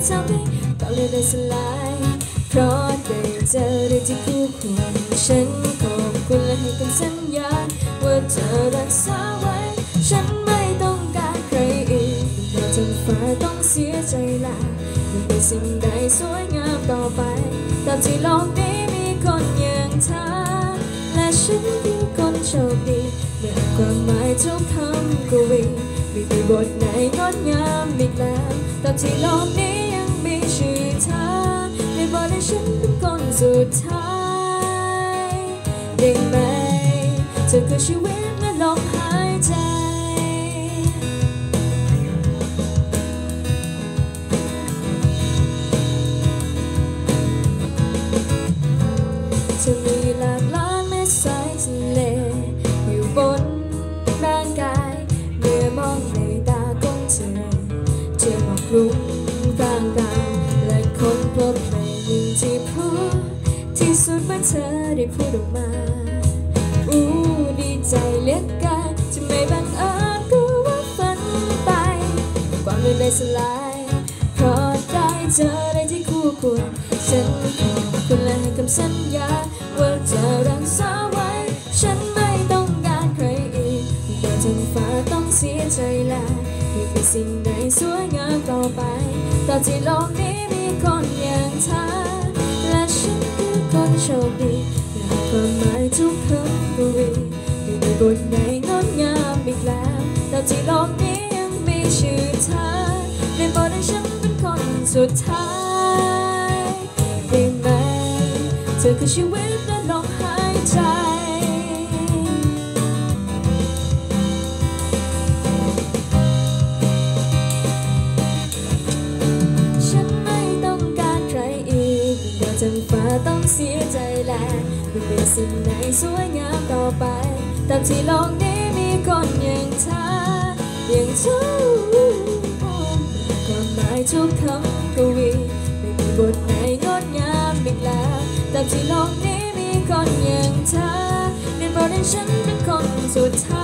ทำให้ก็เลยได้สลายเพราะได้เจอได้ที่คู่ควรฉันขอบคุณและให้คำสัญญาว่าจะรักษาไว้ฉันไม่ต้องการใครอีกแต่จนฟ้าต้องเสียใจละยังมีสิ่งใดสวยงามต่อไปตามที่โลกนี้มีคนอย่างเธอและฉันคือคนโชคดีเมื่อความหมายทุกคำกวีไม่มีบทไหนงดงามอีกแล้วตามที่โลกนี้ยังมีชื่อเธอได้บอกให้ฉันเป็นคนสุดท้ายได้ไหมเธอคือชีวิตและลมหายใจจะมีหลากหลายเม็ดสายทะเลอยู่บนร่างกายเมื่อมองในตาของเธอจะมองรุ้งกลางกายและคนพบเพลงหนึ่งที่เพราะที่สุดเมื่อเธอได้พูดออกมาดีใจเหลือเกินจะไม่บังเอิญก็ว่าฝันไปความเลื่อนได้สลายเพราะได้เจอได้ที่คู่ควรฉันขอบคุณและให้คำสัญญาว่าจะรักษาไว้ฉันไม่ต้องการใครอีกแต่จนฟ้าต้องเสียใจแล้วไม่มีสิ่งใดสวยงามต่อไปตอนที่โลกนี้มีคนอย่างเธอและฉันคือคนโชคดีและความหมายทุกคำกวีไม่มีบทไหนงดงามอีกแล้วตอนที่โลกนี้ยังมีชื่อเธอได้บอกให้ฉันเป็นคนสุดท้ายได้ไหมเธอคือชีวิตและลมหายใจฉันไม่ต้องการใครอีกแต่จนฟ้าต้องเสียใจแล้วไม่มีสิ่งไหนสวยงามต่อไปตามที่โลกนี้มีคนอย่างเธออย่างเธอความหมายทุกคำกวีไม่มีบทไหนงดงามอีกแล้วตามที่โลกนี้มีคนอย่างเธอได้บอกให้ฉันเป็นคนสุดท้าย